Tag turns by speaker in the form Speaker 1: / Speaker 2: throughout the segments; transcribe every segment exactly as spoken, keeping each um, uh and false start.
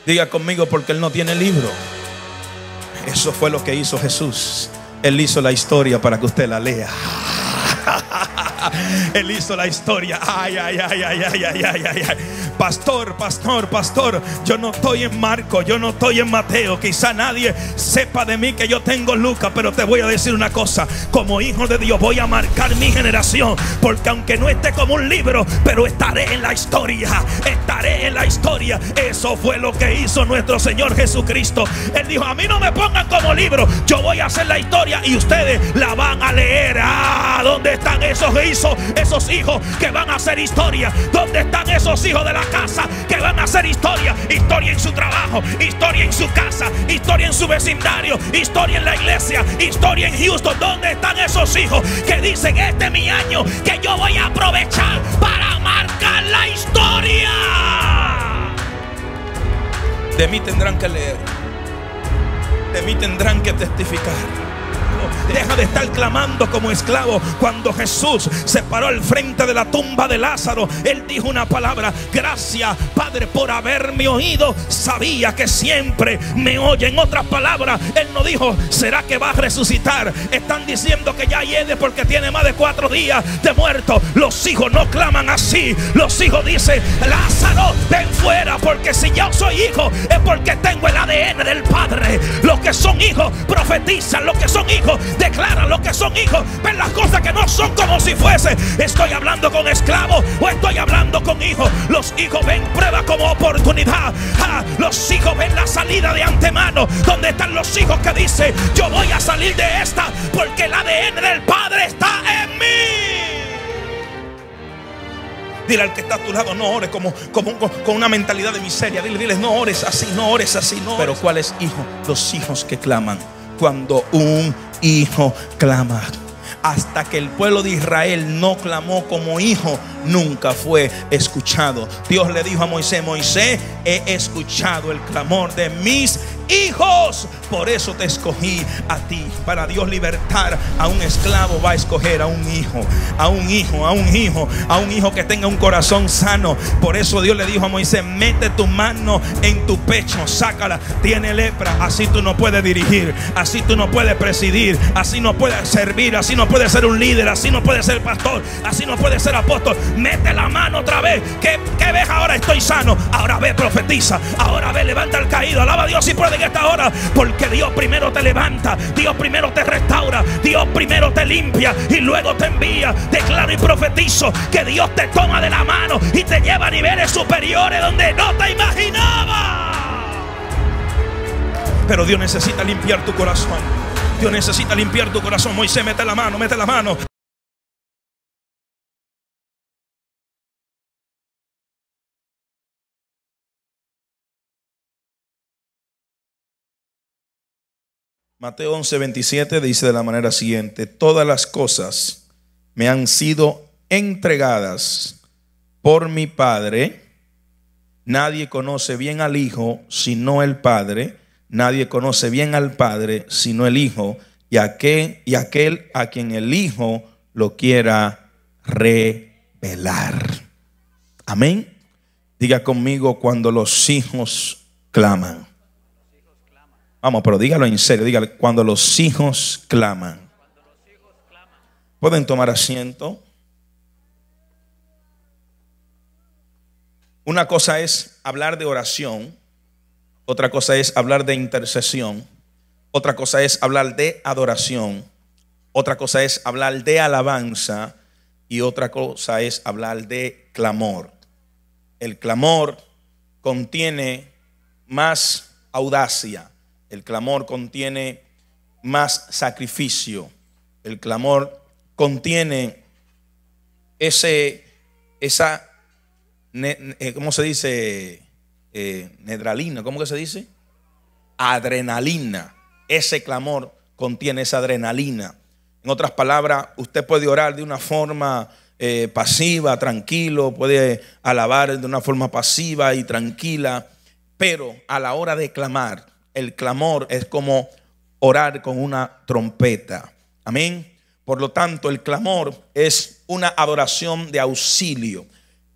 Speaker 1: Diga conmigo, porque Él no tiene libro. Eso fue lo que hizo Jesús. Él hizo la historia para que usted la lea. Él hizo la historia. Ay, ay, ay, ay, ay, ay, ay, ay, ay. Pastor, pastor, pastor, yo no estoy en Marco, yo no estoy en Mateo. Quizá nadie sepa de mí que yo tengo Lucas, pero te voy a decir una cosa. Como hijo de Dios voy a marcar mi generación, porque aunque no esté como un libro, pero estaré en la historia. Estaré en la historia. Eso fue lo que hizo nuestro Señor Jesucristo. Él dijo: a mí no me pongan como libro, yo voy a hacer la historia y ustedes la van a leer. Ah, ¿dónde están esos hijos? Esos hijos que van a hacer historia. ¿Dónde están esos hijos de la casa que van a hacer historia? Historia en su trabajo, historia en su casa, historia en su vecindario, historia en la iglesia, historia en Houston. ¿Dónde están esos hijos que dicen: este es mi año, que yo voy a aprovechar para marcar la historia? De mí tendrán que leer, de mí tendrán que testificar. Deja de estar clamando como esclavo. Cuando Jesús se paró al frente de la tumba de Lázaro, Él dijo una palabra: gracias, Padre, por haberme oído. Sabía que siempre me oye. En otras palabras, Él no dijo: ¿será que va a resucitar? Están diciendo que ya hiede porque tiene más de cuatro días de muerto. Los hijos no claman así. Los hijos dicen: Lázaro, ven fuera, porque si yo soy hijo es porque tengo el A D N del Padre. Los que son hijos profetizan, los que son hijos declaran, los que son hijos ven las cosas que no son como si fuese. ¿Estoy hablando con esclavos o estoy hablando con hijos? Los hijos ven prueba como oportunidad. Ah, los hijos ven la salida de antemano. ¿Dónde están los hijos que dicen: yo voy a salir de esta porque el A D N del Padre está en mí? Dile al que está a tu lado: no ores como, como con una mentalidad de miseria. Dile, dile: no ores así, no ores así, no. Pero ¿cuál es hijo? Los hijos que claman. Cuando un hijo clama. Hasta que el pueblo de Israel no clamó como hijo, nunca fue escuchado. Dios le dijo a Moisés: Moisés, he escuchado el clamor de mis hijos, por eso te escogí a ti. Para Dios libertar a un esclavo, va a escoger a un hijo, a un hijo, a un hijo, a un hijo que tenga un corazón sano. Por eso Dios le dijo a Moisés: mete tu mano en tu pecho, sácala, tiene lepra. Así tú no puedes dirigir, así tú no puedes presidir, así no puedes servir, así no puedes ser un líder, así no puedes ser pastor, así no puedes ser apóstol. Mete la mano otra vez. ¿Qué, qué ves ahora? Estoy sano. Ahora ve, profetiza. Ahora ve, levanta al caído. Alaba a Dios si puede en esta hora, porque Dios primero te levanta, Dios primero te restaura, Dios primero te limpia y luego te envía. Declaro y profetizo que Dios te toma de la mano y te lleva a niveles superiores donde no te imaginabas. Pero Dios necesita limpiar tu corazón. Dios necesita limpiar tu corazón. Moisés, mete la mano, mete la mano. Mateo once veintisiete dice de la manera siguiente: todas las cosas me han sido entregadas por mi Padre. Nadie conoce bien al Hijo sino el Padre. Nadie conoce bien al Padre sino el Hijo, y aquel, y aquel a quien el Hijo lo quiera revelar. Amén. Diga conmigo: cuando los hijos claman. Vamos, pero dígalo en serio. Dígale: cuando los hijos claman. Pueden tomar asiento. Una cosa es hablar de oración, otra cosa es hablar de intercesión, otra cosa es hablar de adoración, otra cosa es hablar de alabanza y otra cosa es hablar de clamor. El clamor contiene más audacia. El clamor contiene más sacrificio. El clamor contiene ese, esa, ¿cómo se dice? Eh, nedralina, ¿cómo que se dice? Adrenalina. Ese clamor contiene esa adrenalina. En otras palabras, usted puede orar de una forma eh, pasiva, tranquilo, puede alabar de una forma pasiva y tranquila, pero a la hora de clamar, el clamor es como orar con una trompeta. Amén. Por lo tanto, el clamor es una adoración de auxilio.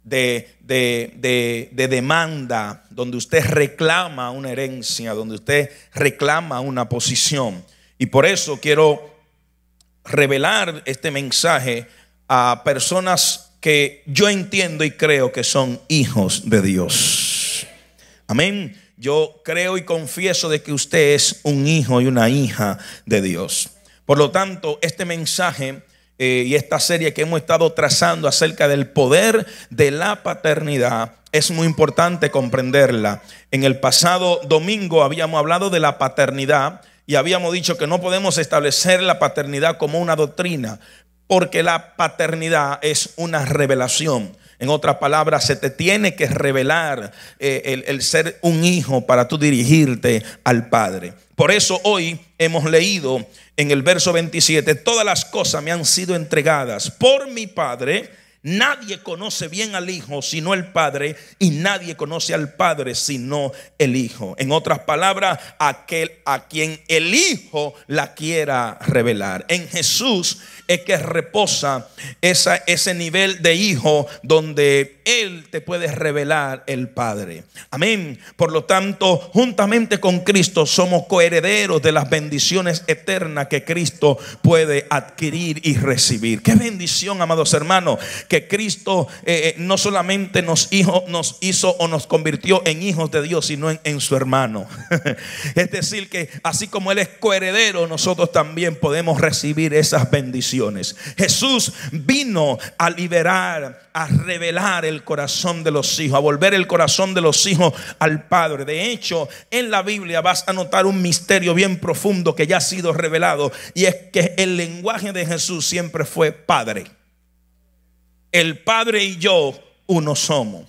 Speaker 1: de, de, de, de demanda, donde usted reclama una herencia, donde usted reclama una posición. Y por eso quiero revelar este mensaje a personas que yo entiendo y creo que son hijos de Dios. Amén. Yo creo y confieso de que usted es un hijo y una hija de Dios. Por lo tanto, este mensaje eh, y esta serie que hemos estado trazando acerca del poder de la paternidad es muy importante comprenderla. En el pasado domingo habíamos hablado de la paternidad y habíamos dicho que no podemos establecer la paternidad como una doctrina, porque la paternidad es una revelación. En otras palabras, se te tiene que revelar eh, el, el ser un hijo para tú dirigirte al Padre. Por eso hoy hemos leído en el verso veintisiete: todas las cosas me han sido entregadas por mi Padre. Nadie conoce bien al Hijo sino el Padre, y nadie conoce al Padre sino el Hijo. En otras palabras, aquel a quien el Hijo la quiera revelar. En Jesús es que reposa esa, ese nivel de hijo donde Él te puede revelar el Padre. Amén. Por lo tanto, juntamente con Cristo somos coherederos de las bendiciones eternas que Cristo puede adquirir y recibir. Qué bendición, amados hermanos, que Cristo eh, no solamente nos hizo, nos hizo o nos convirtió en hijos de Dios, sino en, en su hermano. Es decir, que así como Él es coheredero, nosotros también podemos recibir esas bendiciones. Jesús vino a liberar, a revelar el corazón de los hijos, a volver el corazón de los hijos al Padre. De hecho, en la Biblia vas a notar un misterio bien profundo que ya ha sido revelado, y es que el lenguaje de Jesús siempre fue Padre. El Padre y yo uno somos.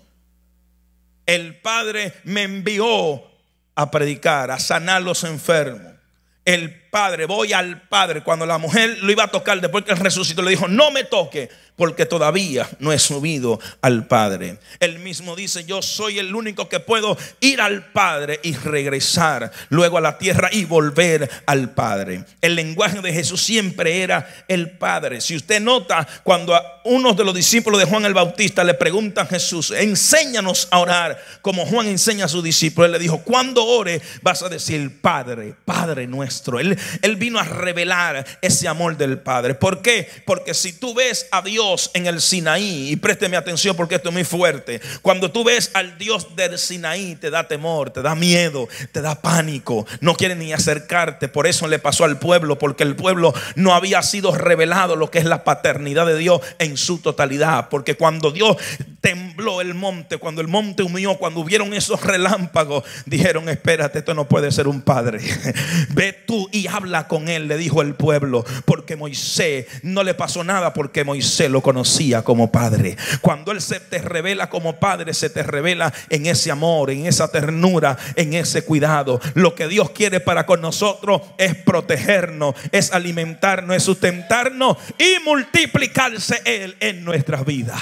Speaker 1: El Padre me envió a predicar, a sanar los enfermos. El Padre, voy al Padre. Cuando la mujer lo iba a tocar después que él resucitó, le dijo: no me toque, porque todavía no he subido al Padre. Él mismo dice: yo soy el único que puedo ir al Padre y regresar luego a la tierra y volver al Padre. El lenguaje de Jesús siempre era el Padre. Si usted nota, cuando a unos de los discípulos de Juan el Bautista le preguntan a Jesús: enséñanos a orar como Juan enseña a sus discípulos, él le dijo: cuando ore vas a decir Padre, Padre nuestro. Él, él vino a revelar ese amor del Padre. ¿Por qué? Porque si tú ves a Dios en el Sinaí, y présteme atención porque esto es muy fuerte, cuando tú ves al Dios del Sinaí, te da temor, te da miedo, te da pánico, no quieres ni acercarte. Por eso le pasó al pueblo, porque el pueblo no había sido revelado lo que es la paternidad de Dios en su totalidad. Porque cuando Dios tembló el monte, cuando el monte humió, cuando hubieron esos relámpagos, dijeron: espérate, esto no puede ser un padre. Ve tú y habla con él, le dijo el pueblo, porque Moisés no le pasó nada, porque Moisés lo conocía como padre. Cuando él se te revela como padre, se te revela en ese amor, en esa ternura, en ese cuidado. Lo que Dios quiere para con nosotros es protegernos, es alimentarnos, es sustentarnos y multiplicarse Él en nuestras vidas.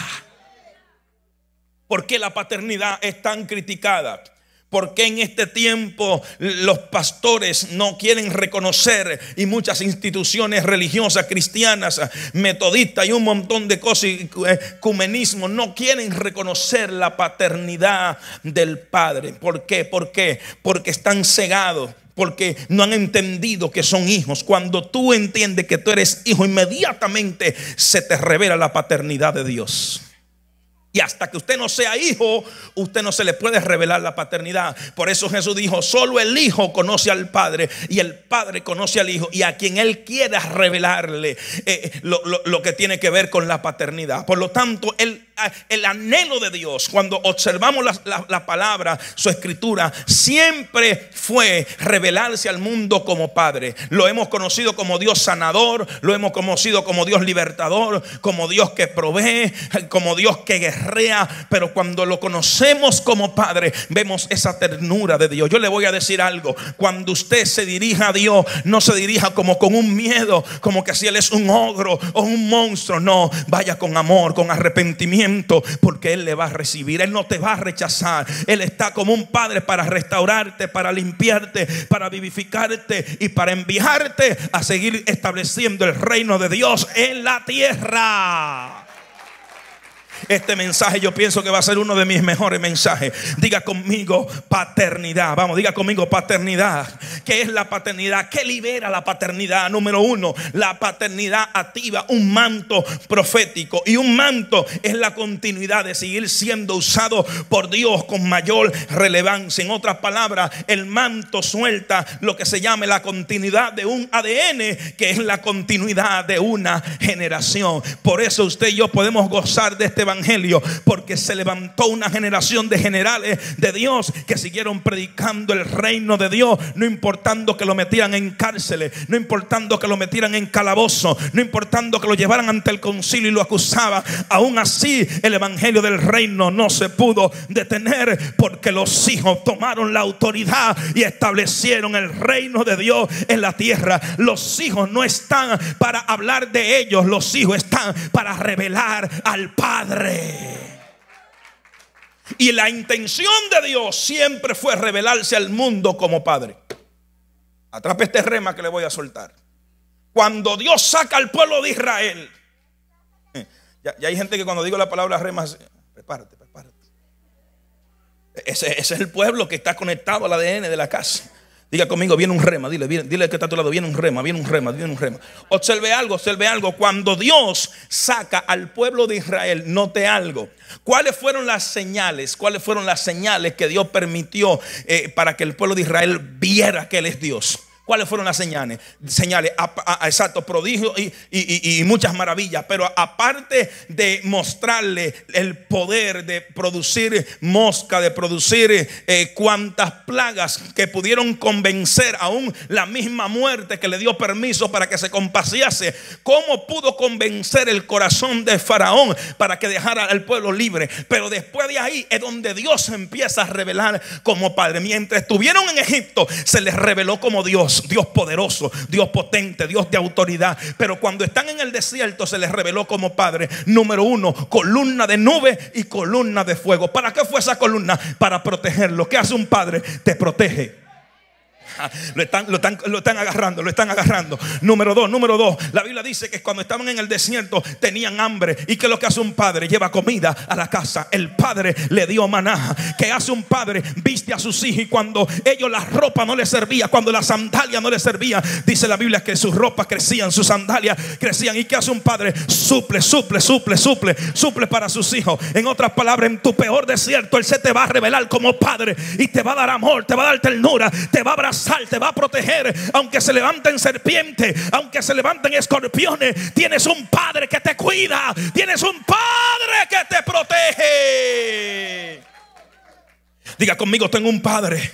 Speaker 1: ¿Por qué la paternidad es tan criticada? ¿Por qué en este tiempo los pastores no quieren reconocer, y muchas instituciones religiosas, cristianas, metodistas y un montón de cosas, ecumenismo, no quieren reconocer la paternidad del Padre? ¿Por qué? ¿Por qué? Porque están cegados. Porque no han entendido que son hijos. Cuando tú entiendes que tú eres hijo, inmediatamente se te revela la paternidad de Dios. Y hasta que usted no sea hijo, usted no se le puede revelar la paternidad. Por eso Jesús dijo: solo el Hijo conoce al Padre, y el Padre conoce al Hijo, y a quien Él quiera revelarle eh, lo, lo, lo que tiene que ver con la paternidad. Por lo tanto, el, el anhelo de Dios, cuando observamos la, la, la palabra, su escritura, siempre fue revelarse al mundo como Padre. Lo hemos conocido como Dios sanador, lo hemos conocido como Dios libertador, como Dios que provee, como Dios que guerrea. Pero cuando lo conocemos como Padre, vemos esa ternura de Dios. Yo le voy a decir algo: cuando usted se dirija a Dios, no se dirija como con un miedo, como que si Él es un ogro o un monstruo. No, vaya con amor, con arrepentimiento, porque Él le va a recibir. Él no te va a rechazar. Él está como un padre para restaurarte, para limpiarte, para vivificarte y para enviarte a seguir estableciendo el reino de Dios en la tierra. Este mensaje yo pienso que va a ser uno de mis mejores mensajes. Diga conmigo paternidad. Vamos, diga conmigo paternidad. ¿Qué es la paternidad? ¿Qué libera la paternidad? Número uno, la paternidad activa un manto profético. Y un manto es la continuidad de seguir siendo usado por Dios con mayor relevancia. En otras palabras, el manto suelta lo que se llama la continuidad de un A D N, que es la continuidad de una generación. Por eso usted y yo podemos gozar de este evangelio, porque se levantó una generación de generales de Dios que siguieron predicando el reino de Dios, no importando que lo metieran en cárceles, no importando que lo metieran en calabozo, no importando que lo llevaran ante el concilio y lo acusaban. Aún así el evangelio del reino no se pudo detener, porque los hijos tomaron la autoridad y establecieron el reino de Dios en la tierra. Los hijos no están para hablar de ellos, los hijos están para revelar al Padre. Y la intención de Dios siempre fue revelarse al mundo como Padre. Atrape este rema que le voy a soltar. Cuando Dios saca al pueblo de Israel, ya, ya hay gente que cuando digo la palabra rema, prepárate, prepárate. Ese, ese es el pueblo que está conectado al A D N de la casa. Diga conmigo, viene un rema. Dile, dile, dile que está a tu lado, viene un rema, viene un rema, viene un rema. Observe algo, observe algo. Cuando Dios saca al pueblo de Israel, note algo. ¿Cuáles fueron las señales? ¿Cuáles fueron las señales que Dios permitió eh, para que el pueblo de Israel viera que Él es Dios? ¿Cuáles fueron las señales? Señales, a, a, exacto, prodigios y, y, y muchas maravillas. Pero aparte de mostrarle el poder de producir mosca, de producir eh, cuantas plagas que pudieron convencer aún la misma muerte que le dio permiso para que se compaciase, ¿cómo pudo convencer el corazón de Faraón para que dejara al pueblo libre? Pero después de ahí es donde Dios empieza a revelar como Padre. Mientras estuvieron en Egipto, se les reveló como Dios. Dios poderoso, Dios potente, Dios de autoridad. Pero cuando están en el desierto se les reveló como Padre. Número uno, columna de nube y columna de fuego. ¿Para qué fue esa columna? Para protegerlo. ¿Qué hace un padre? Te protege. Lo están, lo, están, lo están agarrando, lo están agarrando. Número dos, número dos. La Biblia dice que cuando estaban en el desierto tenían hambre. ¿Y qué es lo que hace un padre? Lleva comida a la casa. El padre le dio maná. ¿Qué hace un padre? Viste a sus hijos. Y cuando ellos la ropa no les servía, cuando la sandalia no les servía, dice la Biblia que sus ropas crecían, sus sandalias crecían. ¿Y qué hace un padre? Suple, suple, suple, suple, suple para sus hijos. En otras palabras, en tu peor desierto Él se te va a revelar como Padre y te va a dar amor, te va a dar ternura, te va a abrazar, te va a proteger. Aunque se levanten serpientes, aunque se levanten escorpiones, tienes un Padre que te cuida, tienes un Padre que te protege. Diga conmigo, tengo un Padre.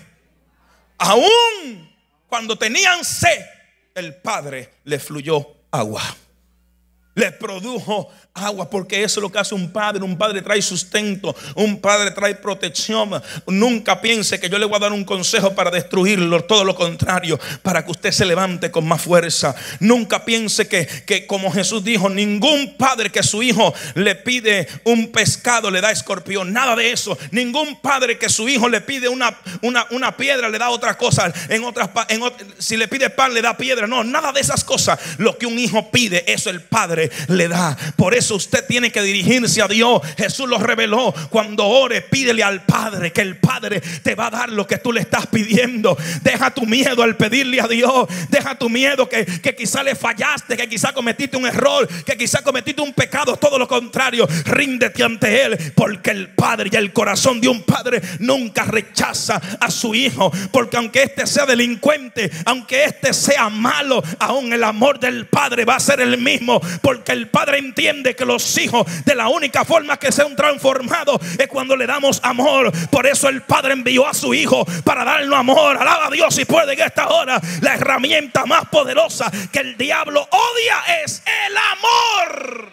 Speaker 1: Aún cuando tenían sed, el Padre le fluyó agua, le produjo agua, porque eso es lo que hace un padre. Un padre trae sustento, un padre trae protección. Nunca piense que yo le voy a dar un consejo para destruirlo, todo lo contrario, para que usted se levante con más fuerza. Nunca piense que, que como Jesús dijo, ningún padre que su hijo le pide un pescado le da escorpión, nada de eso. Ningún padre que su hijo le pide una, una, una piedra le da otra cosa. En otras, en, si le pide pan le da piedra, no, nada de esas cosas. Lo que un hijo pide, eso el padre le da. Por eso usted tiene que dirigirse a Dios. Jesús lo reveló: cuando ores, pídele al Padre, que el Padre te va a dar lo que tú le estás pidiendo. Deja tu miedo al pedirle a Dios. Deja tu miedo que, que quizá le fallaste, que quizá cometiste un error, que quizá cometiste un pecado. Todo lo contrario, ríndete ante Él, porque el Padre y el corazón de un padre nunca rechaza a su hijo. Porque aunque este sea delincuente, aunque este sea malo, aún el amor del Padre va a ser el mismo, porque el Padre entiende que los hijos, de la única forma que sean transformados es cuando le damos amor. Por eso el Padre envió a su hijo para darnos amor. Alaba a Dios si puede en esta hora. La herramienta más poderosa que el diablo odia es el amor.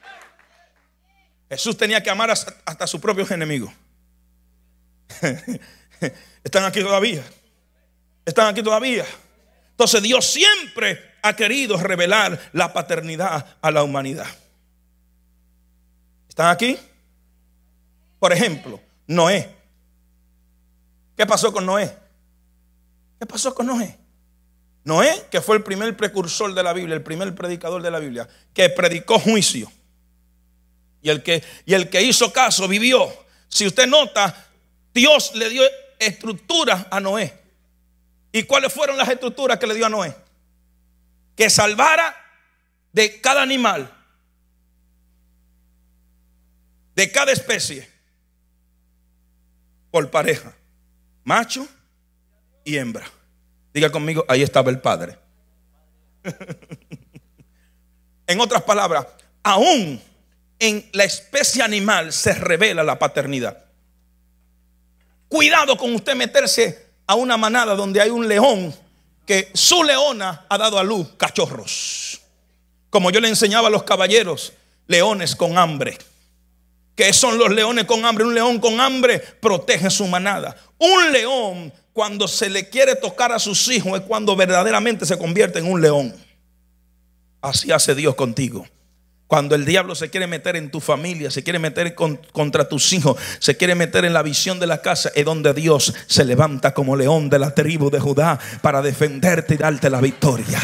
Speaker 1: Jesús tenía que amar hasta, hasta a sus propios enemigos. Están aquí todavía. Están aquí todavía. Entonces Dios siempre ha querido revelar la paternidad a la humanidad. ¿Están aquí? Por ejemplo, Noé. ¿Qué pasó con Noé? ¿Qué pasó con Noé? Noé, que fue el primer precursor de la Biblia, el primer predicador de la Biblia, que predicó juicio. Y el que, y el que hizo caso vivió. Si usted nota, Dios le dio estructuras a Noé. ¿Y cuáles fueron las estructuras que le dio a Noé? Que salvara de cada animal, de cada especie, por pareja, macho y hembra. Diga conmigo, ahí estaba el Padre. En otras palabras, aún en la especie animal se revela la paternidad. Cuidado con usted meterse a una manada donde hay un león que su leona ha dado a luz cachorros. Como yo le enseñaba a los caballeros, leones con hambre. ¿Qué son los leones con hambre? Un león con hambre protege su manada. Un león, cuando se le quiere tocar a sus hijos, es cuando verdaderamente se convierte en un león. Así hace Dios contigo. Cuando el diablo se quiere meter en tu familia, se quiere meter con, contra tus hijos, se quiere meter en la visión de la casa, es donde Dios se levanta como león de la tribu de Judá para defenderte y darte la victoria.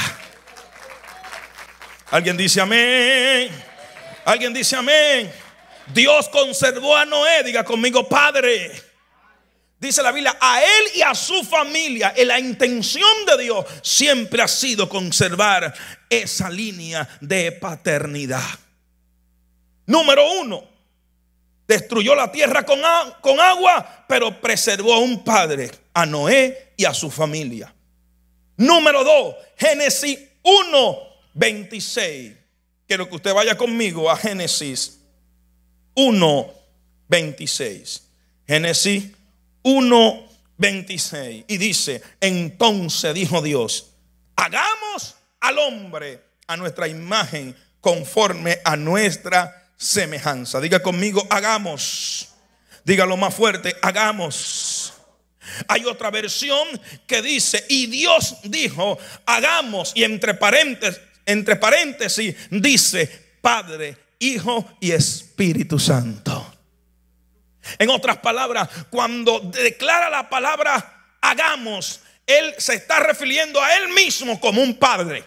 Speaker 1: Alguien dice amén. Alguien dice amén. Dios conservó a Noé. Diga conmigo, Padre. Dice la Biblia, a él y a su familia. Y la intención de Dios siempre ha sido conservar esa línea de paternidad. Número uno, destruyó la tierra con, con agua, pero preservó a un padre, a Noé y a su familia. Número dos, Génesis uno veintiséis. Quiero que usted vaya conmigo a Génesis uno veintiséis. Génesis uno veintiséis. Y dice, entonces dijo Dios, hagamos al hombre a nuestra imagen, conforme a nuestra semejanza. Diga conmigo, hagamos. Dígalo más fuerte, hagamos. Hay otra versión que dice, y Dios dijo, hagamos. Y entre paréntesis, entre paréntesis dice, Padre, Hijo y Espíritu Santo. En otras palabras, cuando declara la palabra hagamos, Él se está refiriendo a Él mismo como un padre.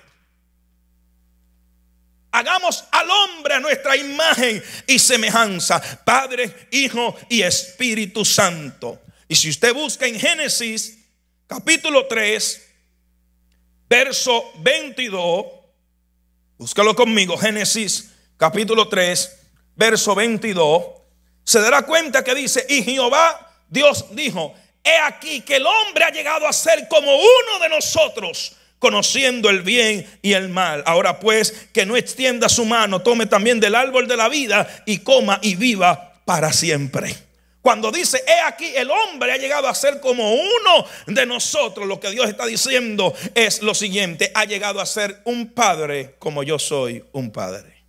Speaker 1: Hagamos al hombre a nuestra imagen y semejanza, Padre, Hijo y Espíritu Santo. Y si usted busca en Génesis capítulo tres, verso veintidós, búscalo conmigo, Génesis capítulo tres, verso veintidós, se dará cuenta que dice, y Jehová Dios dijo, he aquí que el hombre ha llegado a ser como uno de nosotros, conociendo el bien y el mal. Ahora pues, que no extienda su mano, tome también del árbol de la vida y coma y viva para siempre. Cuando dice, he aquí el hombre ha llegado a ser como uno de nosotros, lo que Dios está diciendo es lo siguiente: ha llegado a ser un padre como yo soy un padre.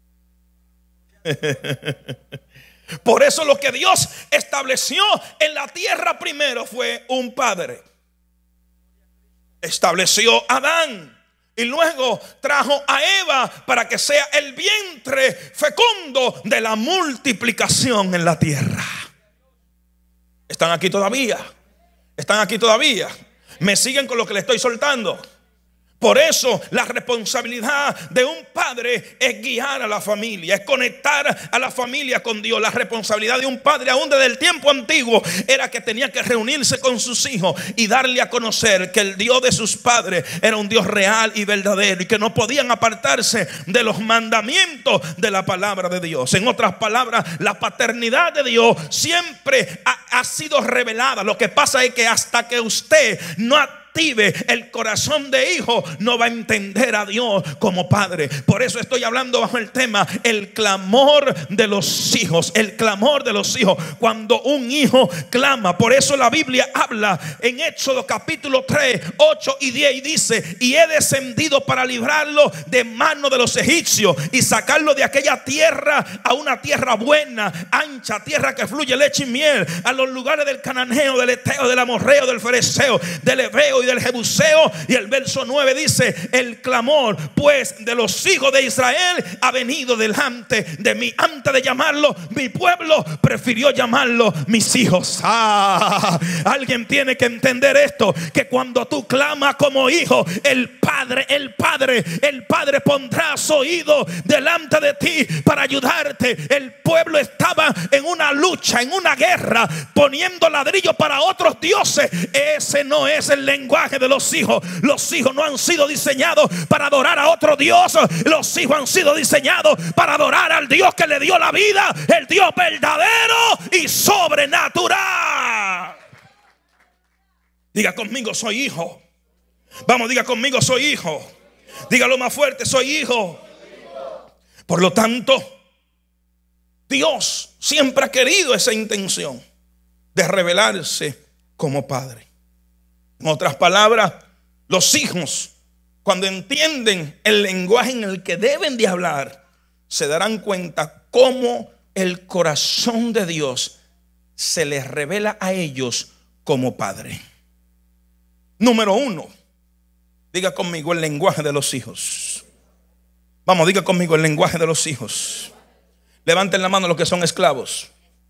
Speaker 1: Por eso lo que Dios estableció en la tierra primero fue un padre. Estableció a Adán y luego trajo a Eva para que sea el vientre fecundo de la multiplicación en la tierra. ¿Están aquí todavía? ¿Están aquí todavía? ¿Me siguen con lo que le estoy soltando? Por eso la responsabilidad de un padre es guiar a la familia, es conectar a la familia con Dios. La responsabilidad de un padre, aún desde el tiempo antiguo, era que tenía que reunirse con sus hijos y darle a conocer que el Dios de sus padres era un Dios real y verdadero, y que no podían apartarse de los mandamientos de la palabra de Dios. En otras palabras, la paternidad de Dios siempre ha, ha sido revelada. Lo que pasa es que hasta que usted no ha active el corazón de hijo, no va a entender a Dios como padre. Por eso estoy hablando bajo el tema el clamor de los hijos. El clamor de los hijos, cuando un hijo clama. Por eso la Biblia habla en Éxodo capítulo tres, ocho y diez, y dice: y he descendido para librarlo de mano de los egipcios y sacarlo de aquella tierra a una tierra buena, ancha, tierra que fluye leche y miel, a los lugares del cananeo, del eteo, del amorreo, del fereceo, del heveo Egeo y del Jebuseo. Y el verso nueve dice: el clamor pues de los hijos de Israel ha venido delante de mí. Antes de llamarlo mi pueblo, prefirió llamarlo mis hijos. Ah, alguien tiene que entender esto, que cuando tú clamas como hijo, el Padre, el Padre, el Padre pondrá su oído delante de ti para ayudarte. El pueblo estaba en una lucha, en una guerra, poniendo ladrillo para otros dioses. Ese no es el lenguaje de los hijos. Los hijos no han sido diseñados para adorar a otro Dios. Los hijos han sido diseñados para adorar al Dios que le dio la vida, el Dios verdadero y sobrenatural. Diga conmigo: soy hijo. Vamos, diga conmigo: soy hijo. Dígalo más fuerte: soy hijo. Por lo tanto, Dios siempre ha querido esa intención de revelarse como Padre. En otras palabras, los hijos, cuando entienden el lenguaje en el que deben de hablar, se darán cuenta cómo el corazón de Dios se les revela a ellos como Padre. Número uno, diga conmigo: el lenguaje de los hijos. Vamos, diga conmigo: el lenguaje de los hijos. Levanten la mano los que son esclavos.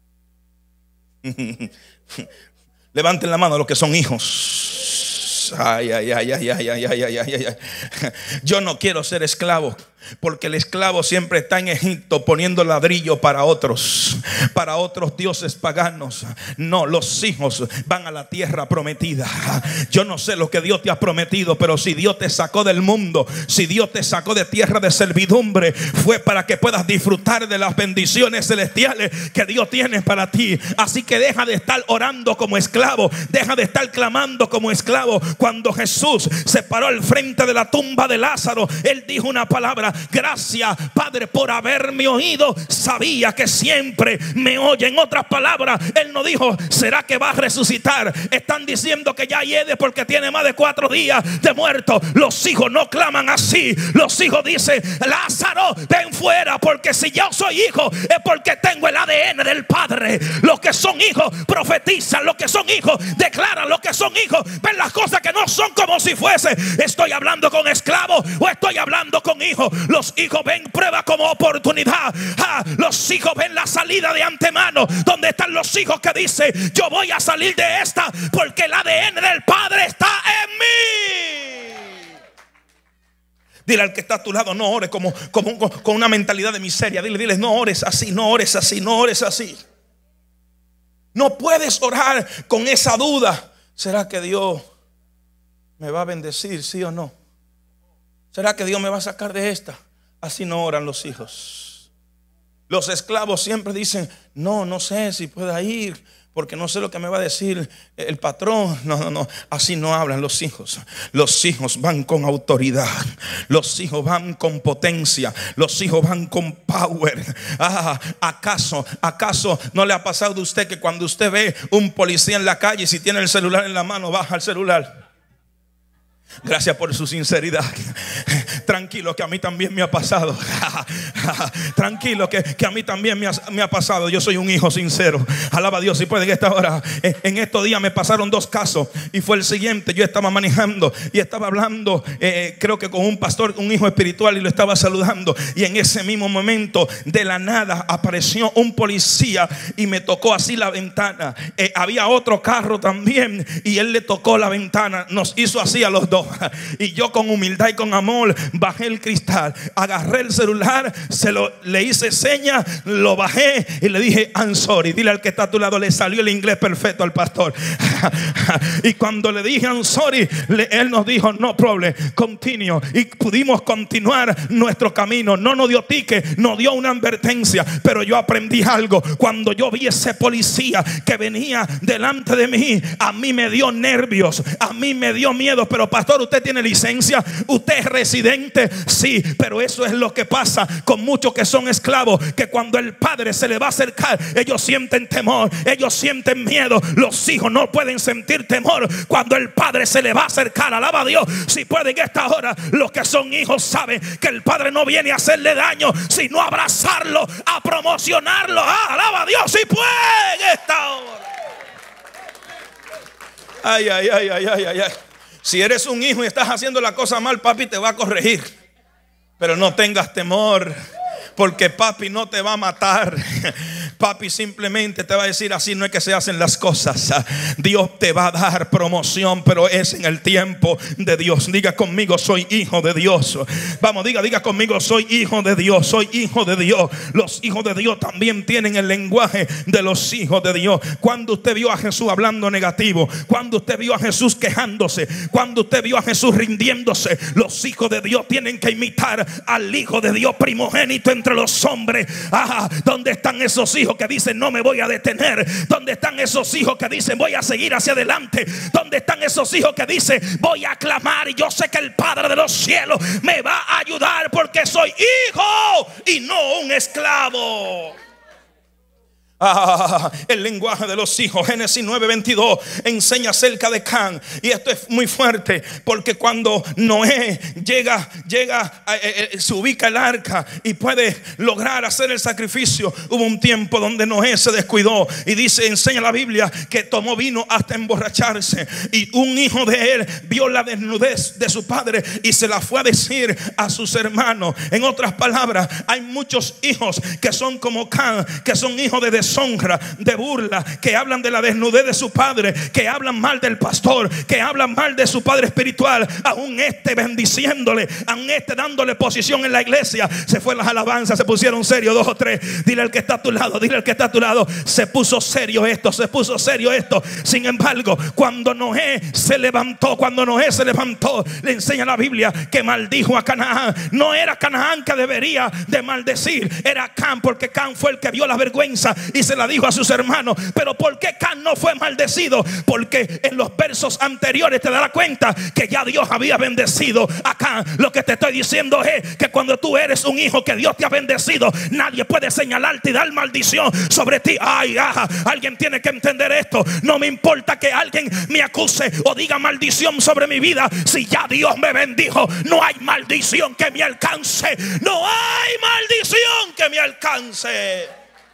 Speaker 1: Levanten la mano los que son hijos. Ay, ay, ay, ay, ay, ay, ay, ay, ay, ay. Yo no quiero ser esclavo, porque el esclavo siempre está en Egipto poniendo ladrillo para otros, para otros dioses paganos. No, los hijos van a la tierra prometida. Yo no sé lo que Dios te ha prometido, pero si Dios te sacó del mundo, si Dios te sacó de tierra de servidumbre, fue para que puedas disfrutar de las bendiciones celestiales que Dios tiene para ti. Así que deja de estar orando como esclavo, deja de estar clamando como esclavo. Cuando Jesús se paró al frente de la tumba de Lázaro, Él dijo una palabra: gracias, Padre, por haberme oído. Sabía que siempre me oye. En otras palabras, Él no dijo: ¿será que va a resucitar? Están diciendo que ya hiede porque tiene más de cuatro días de muerto. Los hijos no claman así. Los hijos dicen: Lázaro, ven fuera, porque si yo soy hijo es porque tengo el A D N del Padre. Los que son hijos profetizan, los que son hijos declaran, los que son hijos ven las cosas que no son como si fuese. ¿Estoy hablando con esclavos o estoy hablando con hijos? Los hijos ven prueba como oportunidad. Ah, los hijos ven la salida de antemano. ¿Dónde están los hijos que dicen: yo voy a salir de esta porque el A D N del Padre está en mí? Dile al que está a tu lado: no ores como, como con una mentalidad de miseria. Dile, dile: no ores así, no ores así, no ores así. No puedes orar con esa duda. ¿Será que Dios me va a bendecir, sí o no? ¿Será que Dios me va a sacar de esta? Así no oran los hijos. Los esclavos siempre dicen: no, no sé si pueda ir, porque no sé lo que me va a decir el patrón. No, no, no. Así no hablan los hijos. Los hijos van con autoridad. Los hijos van con potencia. Los hijos van con power. Ah, ¿acaso, acaso no le ha pasado a usted que cuando usted ve un policía en la calle, si tiene el celular en la mano, baja el celular? Gracias por su sinceridad. Tranquilo, que a mí también me ha pasado. Tranquilo, que, que a mí también me ha, me ha pasado. Yo soy un hijo sincero. Alaba a Dios. Si puede, en esta hora, en, en estos días me pasaron dos casos. Y fue el siguiente: yo estaba manejando y estaba hablando, eh, creo que con un pastor, un hijo espiritual, y lo estaba saludando. Y en ese mismo momento, de la nada, apareció un policía y me tocó así la ventana. eh, Había otro carro también y él le tocó la ventana. Nos hizo así a los dos. Y yo, con humildad y con amor, bajé el cristal, agarré el celular, se lo, le hice seña, lo bajé y le dije: I'm sorry. Dile al que está a tu lado: le salió el inglés perfecto al pastor. Y cuando le dije I'm sorry, le, él nos dijo: no problem, continue. Y pudimos continuar nuestro camino. No nos dio ticket, nos dio una advertencia. Pero yo aprendí algo. Cuando yo vi ese policía que venía delante de mí, a mí me dio nervios, a mí me dio miedo. Pero pastor, ¿usted tiene licencia? ¿Usted es residente? Sí, pero eso es lo que pasa con muchos que son esclavos, que cuando el Padre se le va a acercar, ellos sienten temor, ellos sienten miedo. Los hijos no pueden sentir temor cuando el Padre se le va a acercar. Alaba a Dios. Si pueden, en esta hora, los que son hijos saben que el Padre no viene a hacerle daño, sino a abrazarlo, a promocionarlo. Ah, alaba a Dios. Si pueden, en esta hora. Ay, ay, ay, ay, ay, ay, ay. Si eres un hijo y estás haciendo la cosa mal, papi te va a corregir. Pero no tengas temor, porque papi no te va a matar. Papi simplemente te va a decir: así no es que se hacen las cosas. Dios te va a dar promoción, pero es en el tiempo de Dios. Diga conmigo: soy hijo de Dios. Vamos, diga, diga conmigo: soy hijo de Dios, soy hijo de Dios. Los hijos de Dios también tienen el lenguaje de los hijos de Dios. Cuando usted vio a Jesús hablando negativo, cuando usted vio a Jesús quejándose, cuando usted vio a Jesús rindiéndose, los hijos de Dios tienen que imitar al Hijo de Dios primogénito entre los hombres. Ah, ¿dónde están esos hijos que dicen: no me voy a detener? ¿Dónde están esos hijos que dicen: voy a seguir hacia adelante? ¿Dónde están esos hijos que dicen: voy a clamar y yo sé que el Padre de los cielos me va a ayudar porque soy hijo y no un esclavo? Ah, el lenguaje de los hijos. Génesis nueve veintidós enseña acerca de Can. Y esto es muy fuerte, porque cuando Noé llega, llega eh, eh, se ubica el arca y puede lograr hacer el sacrificio, hubo un tiempo donde Noé se descuidó. Y dice, enseña la Biblia, que tomó vino hasta emborracharse. Y un hijo de él vio la desnudez de su padre y se la fue a decir a sus hermanos. En otras palabras, hay muchos hijos que son como Can, que son hijos de deshonra, de burla, que hablan de la desnudez de su padre, que hablan mal del pastor, que hablan mal de su padre espiritual. Aún este bendiciéndole, aún este dándole posición en la iglesia. Se fue las alabanzas, se pusieron serios dos o tres. Dile al que está a tu lado, dile al que está a tu lado: se puso serio esto, se puso serio esto. Sin embargo, cuando Noé se levantó, cuando Noé se levantó, le enseña la Biblia que maldijo a Canaán. No era Canaán que debería de maldecir, era Can, porque Can fue el que vio la vergüenza y se la dijo a sus hermanos. Pero ¿por qué Can no fue maldecido? Porque en los versos anteriores te darás cuenta que ya Dios había bendecido a Can. Lo que te estoy diciendo es que cuando tú eres un hijo que Dios te ha bendecido, nadie puede señalarte y dar maldición sobre ti. Ay, ajá, alguien tiene que entender esto. No me importa que alguien me acuse o diga maldición sobre mi vida. Si ya Dios me bendijo, no hay maldición que me alcance. No hay maldición que me alcance.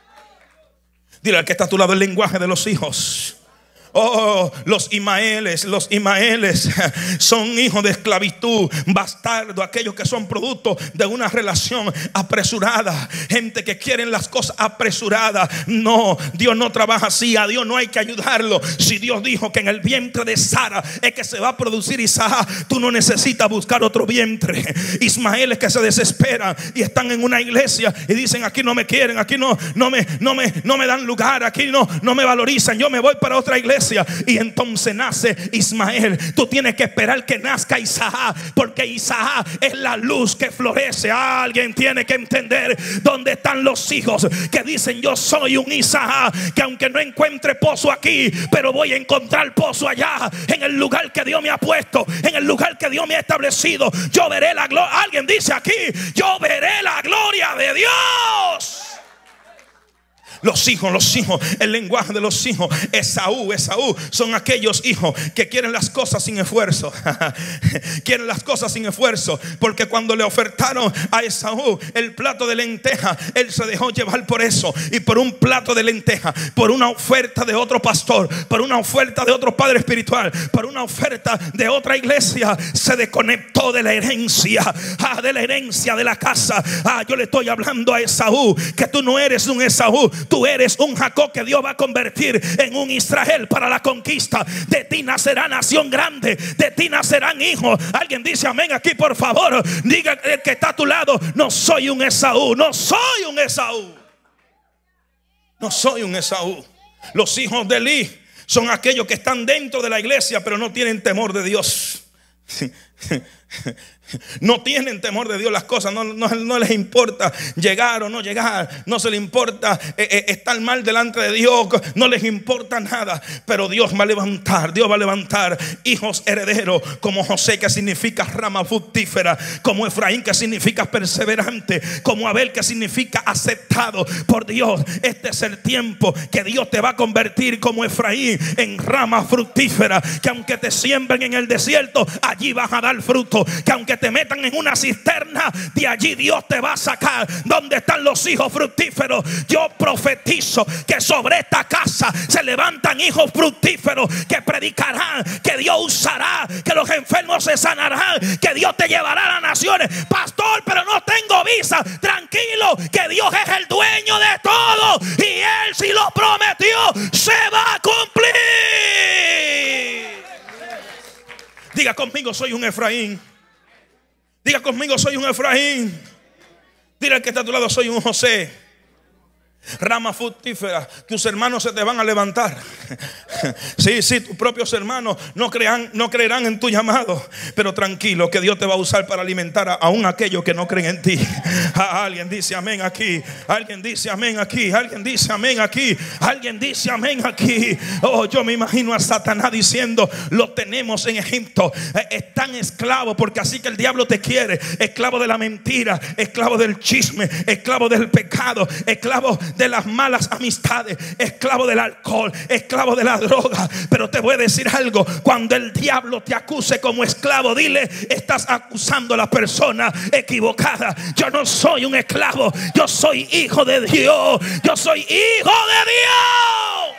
Speaker 1: Dile al que está a tu lado: el lenguaje de los hijos. Oh, los Ismaeles, los Ismaeles son hijos de esclavitud, bastardo, aquellos que son producto de una relación apresurada, gente que quieren las cosas apresuradas. No, Dios no trabaja así. A Dios no hay que ayudarlo. Si Dios dijo que en el vientre de Sara es que se va a producir Isaac, tú no necesitas buscar otro vientre. Ismaeles que se desesperan y están en una iglesia y dicen: aquí no me quieren, aquí no, no me, no me, no me dan lugar, aquí no, no me valorizan, yo me voy para otra iglesia. Y entonces nace Ismael. Tú tienes que esperar que nazca Isaac, porque Isaac es la luz que florece. Alguien tiene que entender dónde están los hijos que dicen: yo soy un Isaac, que aunque no encuentre pozo aquí, pero voy a encontrar pozo allá, en el lugar que Dios me ha puesto, en el lugar que Dios me ha establecido. Yo veré la gloria. Alguien dice aquí: yo veré la gloria de Dios. Los hijos, los hijos, el lenguaje de los hijos. Esaú, Esaú son aquellos hijos que quieren las cosas sin esfuerzo. Quieren las cosas sin esfuerzo, porque cuando le ofertaron a Esaú el plato de lenteja, él se dejó llevar por eso. Y por un plato de lenteja, por una oferta de otro pastor, por una oferta de otro padre espiritual, por una oferta de otra iglesia, se desconectó de la herencia. Ah, de la herencia de la casa. Ah, yo le estoy hablando a Esaú, que tú no eres un Esaú. Tú eres un Jacob que Dios va a convertir en un Israel para la conquista. De ti nacerá nación grande, de ti nacerán hijos. Alguien dice amén aquí, por favor. Diga el que está a tu lado: no soy un Esaú, no soy un Esaú. No soy un Esaú. Los hijos de Eli son aquellos que están dentro de la iglesia, pero no tienen temor de Dios. No tienen temor de Dios. Las cosas no, no, no les importa llegar o no llegar. No se les importa eh, eh, estar mal delante de Dios. No les importa nada. Pero Dios va a levantar, Dios va a levantar hijos herederos, como José, que significa rama fructífera, como Efraín, que significa perseverante, como Abel, que significa aceptado por Dios. Este es el tiempo que Dios te va a convertir como Efraín en rama fructífera, que aunque te siembren en el desierto, allí vas a dar dar fruto, que aunque te metan en una cisterna, de allí Dios te va a sacar. ¿Dónde están los hijos fructíferos? Yo profetizo que sobre esta casa se levantan hijos fructíferos que predicarán, que Dios usará, que los enfermos se sanarán, que Dios te llevará a las naciones. Pastor, pero no tengo visa. Tranquilo, que Dios es el dueño de todo, y Él, si lo prometió, se va a cumplir. Diga conmigo, soy un Efraín. Diga conmigo, soy un Efraín. Dile al que está a tu lado, soy un José. Rama fructífera, tus hermanos se te van a levantar. Sí, sí, tus propios hermanos no crean, no creerán en tu llamado, pero tranquilo, que Dios te va a usar para alimentar a, aún aquellos que no creen en ti. Ah, alguien dice amén aquí. Alguien dice amén aquí. Alguien dice amén aquí. Alguien dice amén aquí. Oh, yo me imagino a Satanás diciendo: lo tenemos en Egipto, eh, es tan esclavo, porque así que el diablo te quiere. Esclavo de la mentira, esclavo del chisme, esclavo del pecado, esclavo de las malas amistades, esclavo del alcohol, esclavo de la droga. Pero te voy a decir algo: cuando el diablo te acuse como esclavo, dile: estás acusando a la persona equivocada. Yo no soy un esclavo, yo soy hijo de Dios. Yo soy hijo de Dios.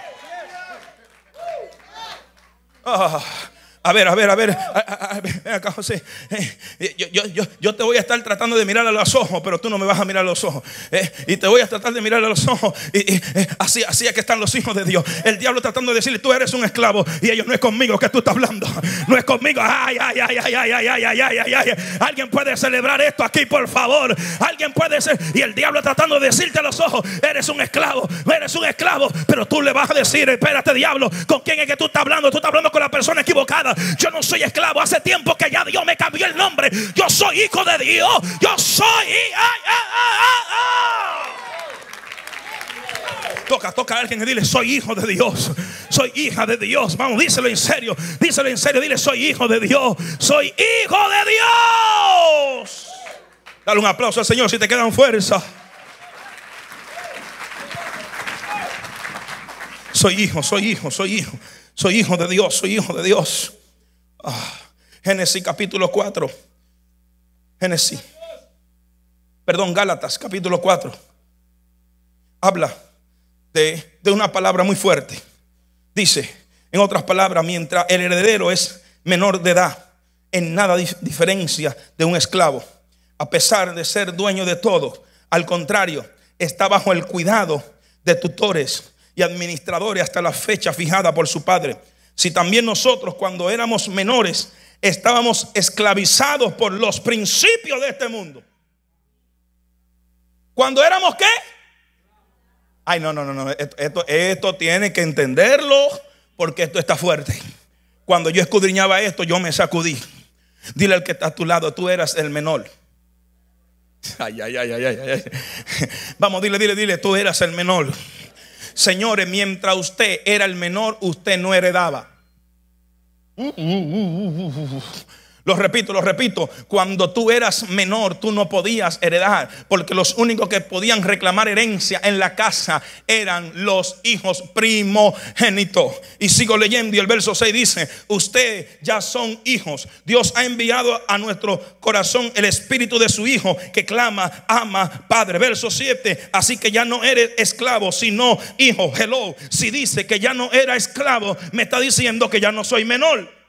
Speaker 1: Oh. A ver, a ver, a ver, a, a, a ver, acá, José. Eh, yo, yo, yo, yo te voy a estar tratando de mirar a los ojos, pero tú no me vas a mirar a los ojos. Eh, y te voy a tratar de mirar a los ojos. Y, y eh, así, así es que están los hijos de Dios. El diablo tratando de decirle: tú eres un esclavo. Y ellos: no es conmigo que tú estás hablando. No es conmigo. Ay, ay, ay, ay, ay, ay, ay, ay, ay, ay, ay. Alguien puede celebrar esto aquí, por favor. Alguien puede ser. Y el diablo tratando de decirte a los ojos: eres un esclavo, eres un esclavo. Pero tú le vas a decir: espérate, diablo, ¿con quién es que tú estás hablando? Tú estás hablando con la persona equivocada. Yo no soy esclavo. Hace tiempo que ya Dios me cambió el nombre. Yo soy hijo de Dios. Yo soy. Ay, ay, ay, ay. Toca, toca a alguien y dile: soy hijo de Dios. Soy hija de Dios. Vamos, díselo en serio. Díselo en serio. Dile: soy hijo de Dios. Soy hijo de Dios. Dale un aplauso al Señor si te quedan fuerza. Soy hijo, soy hijo, soy hijo. Soy hijo de Dios, soy hijo de Dios. Ah, Génesis capítulo cuatro. Génesis. Perdón, Gálatas capítulo cuatro. Habla de, de una palabra muy fuerte. Dice, en otras palabras: mientras el heredero es menor de edad, en nada dif- diferencia de un esclavo, a pesar de ser dueño de todo. Al contrario, está bajo el cuidado de tutores y administradores hasta la fecha fijada por su padre. Si también nosotros, cuando éramos menores, estábamos esclavizados por los principios de este mundo. ¿Cuando éramos qué? Ay, no, no, no, no. Esto, esto, esto tiene que entenderlo, porque esto está fuerte. Cuando yo escudriñaba esto, yo me sacudí. Dile al que está a tu lado: tú eras el menor. Ay, ay, ay, ay, ay, ay. Vamos, dile, dile, dile: tú eras el menor. Señores, mientras usted era el menor, usted no heredaba. Uh, uh, uh, uh, uh. Lo repito, lo repito. Cuando tú eras menor, tú no podías heredar, porque los únicos que podían reclamar herencia en la casa eran los hijos primogénitos. Y sigo leyendo, y el verso seis dice: ustedes ya son hijos. Dios ha enviado a nuestro corazón el espíritu de su hijo, que clama: ama, Padre. Verso siete: así que ya no eres esclavo, sino hijo. Hello. Si dice que ya no era esclavo, me está diciendo que ya no soy menor.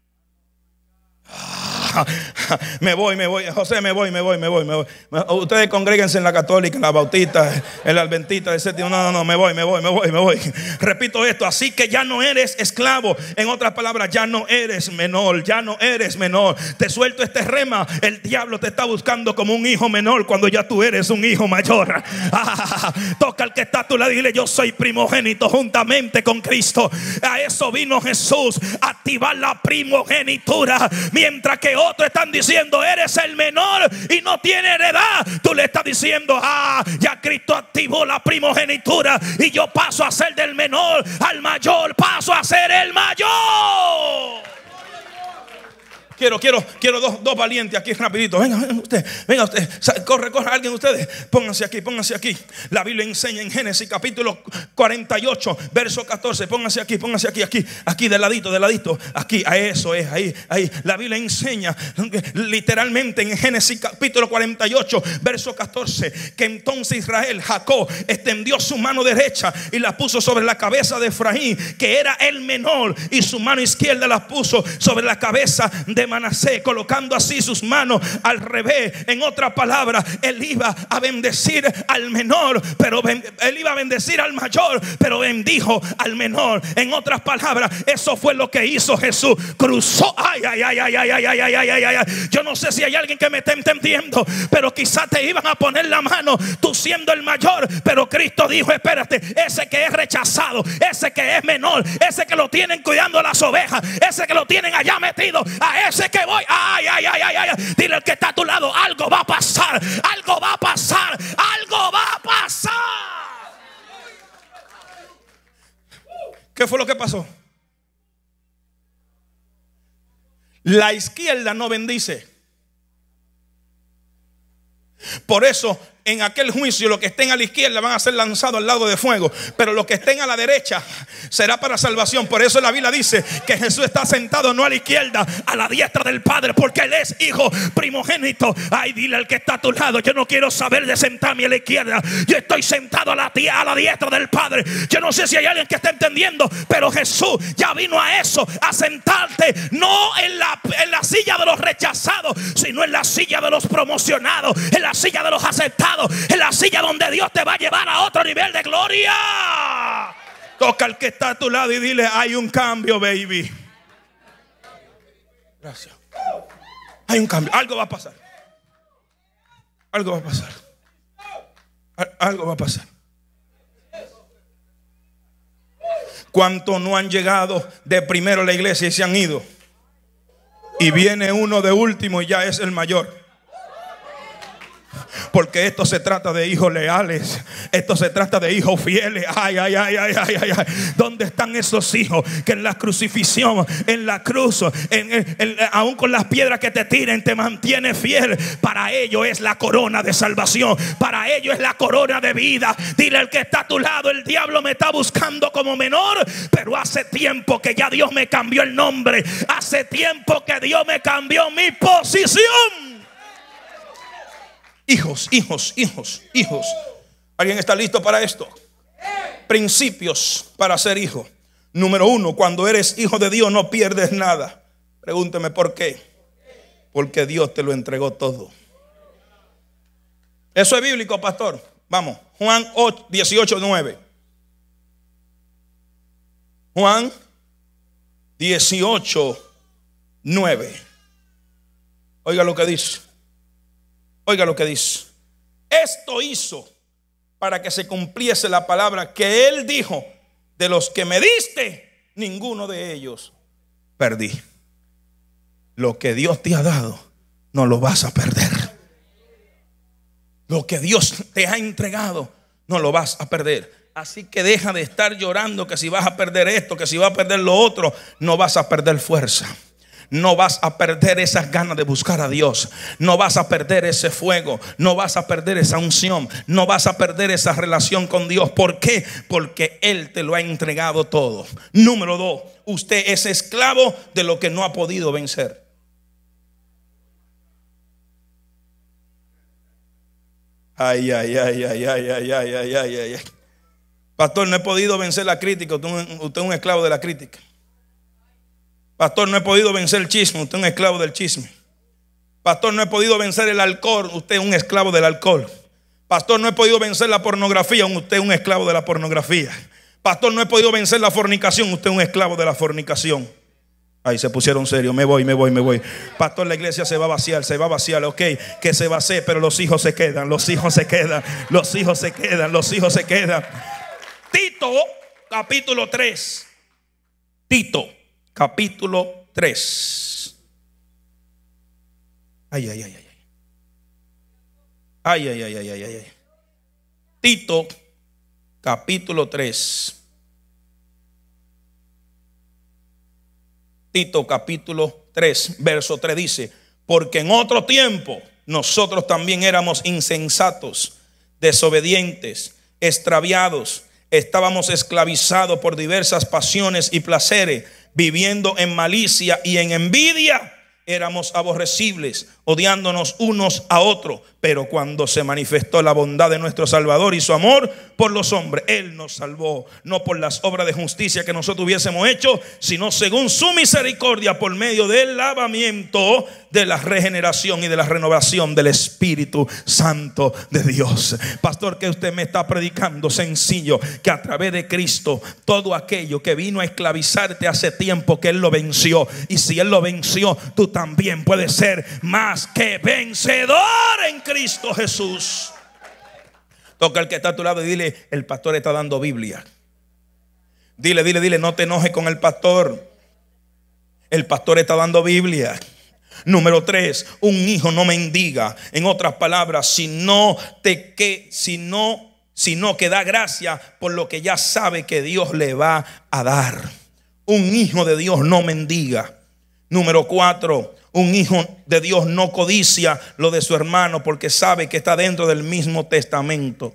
Speaker 1: Me voy, me voy, José, me voy, me voy, me voy, me voy. Ustedes congréguense en la católica, en la bautista, en la adventista de séptimo. No, no, no, me voy, me voy, me voy, me voy. Repito esto: así que ya no eres esclavo. En otras palabras, ya no eres menor, ya no eres menor. Te suelto este rema. El diablo te está buscando como un hijo menor cuando ya tú eres un hijo mayor. Ah, toca al que está a tu lado y dile: yo soy primogénito juntamente con Cristo. A eso vino Jesús, a activar la primogenitura. Mientras que otros están diciendo: eres el menor y no tiene heredad, tú le estás diciendo: ah, ya Cristo activó la primogenitura y yo paso a ser del menor al mayor, paso a ser el mayor. Quiero, quiero, quiero dos, dos valientes aquí rapidito. Venga, venga usted, venga usted. Corre, corre alguien de ustedes. Pónganse aquí, pónganse aquí. La Biblia enseña en Génesis capítulo cuarenta y ocho, verso catorce. Pónganse aquí, pónganse aquí, aquí, aquí, de ladito, de ladito. Aquí, a eso es, ahí, ahí. La Biblia enseña literalmente en Génesis capítulo cuarenta y ocho, verso catorce, que entonces Israel, Jacob, extendió su mano derecha y la puso sobre la cabeza de Efraín, que era el menor, y su mano izquierda la puso sobre la cabeza de Manasés, colocando así sus manos al revés. En otra palabra, él iba a bendecir al menor, pero él iba a bendecir al mayor, pero bendijo al menor. En otras palabras, eso fue lo que hizo Jesús. Cruzó. Ay, ay, ay, ay, ay, ay, ay, ay, ay, ay, ay. Yo no sé si hay alguien que me esté entendiendo, pero quizás te iban a poner la mano, tú siendo el mayor, pero Cristo dijo: espérate, ese que es rechazado, ese que es menor, ese que lo tienen cuidando las ovejas, ese que lo tienen allá metido, a ese que voy. Ay, ay, ay, ay, ay. Dile al que está a tu lado: algo va a pasar, algo va a pasar, algo va a pasar. ¿Qué fue lo que pasó? La izquierda no bendice. Por eso en aquel juicio los que estén a la izquierda van a ser lanzados al lago de fuego, pero los que estén a la derecha será para salvación. Por eso la Biblia dice que Jesús está sentado no a la izquierda, a la diestra del Padre, porque Él es hijo primogénito. Ay, dile al que está a tu lado: yo no quiero saber de sentarme a la izquierda, yo estoy sentado a la, a la diestra del Padre. Yo no sé si hay alguien que está entendiendo, pero Jesús ya vino a eso, a sentarte no en la, en la silla de los rechazados, sino en la silla de los promocionados, en la silla de los aceptados, en la silla donde Dios te va a llevar a otro nivel de gloria. Toca al que está a tu lado y dile: hay un cambio, baby. Gracias. Hay un cambio, algo va a pasar. Algo va a pasar. Algo va a pasar. ¿Cuántos no han llegado de primero a la iglesia y se han ido? Y viene uno de último y ya es el mayor. Porque esto se trata de hijos leales. Esto se trata de hijos fieles. Ay, ay, ay, ay, ay, ay, ay. ¿Dónde están esos hijos que en la crucifixión, en la cruz, en, en, en, aún con las piedras que te tiren, te mantiene fiel? Para ellos es la corona de salvación. Para ellos es la corona de vida. Dile al que está a tu lado: el diablo me está buscando como menor, pero hace tiempo que ya Dios me cambió el nombre. Hace tiempo que Dios me cambió mi posición. Hijos, hijos, hijos, hijos. ¿Alguien está listo para esto? Principios para ser hijo. Número uno: cuando eres hijo de Dios no pierdes nada. Pregúnteme por qué. Porque Dios te lo entregó todo. Eso es bíblico, pastor. Vamos, Juan dieciocho nueve. Juan dieciocho nueve. Oiga lo que dice. Oiga lo que dice: esto hizo para que se cumpliese la palabra que Él dijo: de los que me diste, ninguno de ellos perdí. Lo que Dios te ha dado, no lo vas a perder. Lo que Dios te ha entregado, no lo vas a perder. Así que deja de estar llorando que si vas a perder esto, que si vas a perder lo otro. No vas a perder fuerza. No vas a perder esas ganas de buscar a Dios. No vas a perder ese fuego. No vas a perder esa unción. No vas a perder esa relación con Dios. ¿Por qué? Porque Él te lo ha entregado todo. Número dos: usted es esclavo de lo que no ha podido vencer. Ay, ay, ay, ay, ay, ay, ay, ay, ay, ay. Pastor, no he podido vencer la crítica. Usted es un esclavo de la crítica. Pastor, no he podido vencer el chisme. Usted es un esclavo del chisme. Pastor, no he podido vencer el alcohol. Usted es un esclavo del alcohol. Pastor, no he podido vencer la pornografía. Usted es un esclavo de la pornografía. Pastor, no he podido vencer la fornicación. Usted es un esclavo de la fornicación. Ahí se pusieron serios. Me voy, me voy, me voy. Pastor, la iglesia se va a vaciar, se va a vaciar. Ok, que se va a hacer, pero los hijos se quedan. Los hijos se quedan. Los hijos se quedan. Los hijos se quedan. Tito, capítulo tres. Tito, capítulo tres. Ay, ay, ay, ay. Ay, ay, ay, ay, ay, ay. Tito, capítulo tres. Tito capítulo tres, verso tres dice: porque en otro tiempo nosotros también éramos insensatos, desobedientes, extraviados, estábamos esclavizados por diversas pasiones y placeres, viviendo en malicia y en envidia. Éramos aborrecibles, odiándonos unos a otros. Pero cuando se manifestó la bondad de nuestro Salvador y su amor por los hombres, Él nos salvó, no por las obras de justicia que nosotros hubiésemos hecho, sino según su misericordia, por medio del lavamiento, de la regeneración y de la renovación del Espíritu Santo de Dios. Pastor, que usted me está predicando sencillo, que a través de Cristo todo aquello que vino a esclavizarte hace tiempo, que Él lo venció. Y si Él lo venció, tú también puedes ser más que vencedor en Cristo Jesús. Toca al que está a tu lado y dile: el pastor está dando Biblia. Dile, dile, dile, no te enojes con el pastor. El pastor está dando Biblia. Número tres, un hijo no mendiga. En otras palabras, si no te que si no, sino que da gracia por lo que ya sabe que Dios le va a dar. Un hijo de Dios no mendiga. Número cuatro, un hijo de Dios no codicia lo de su hermano, porque sabe que está dentro del mismo testamento.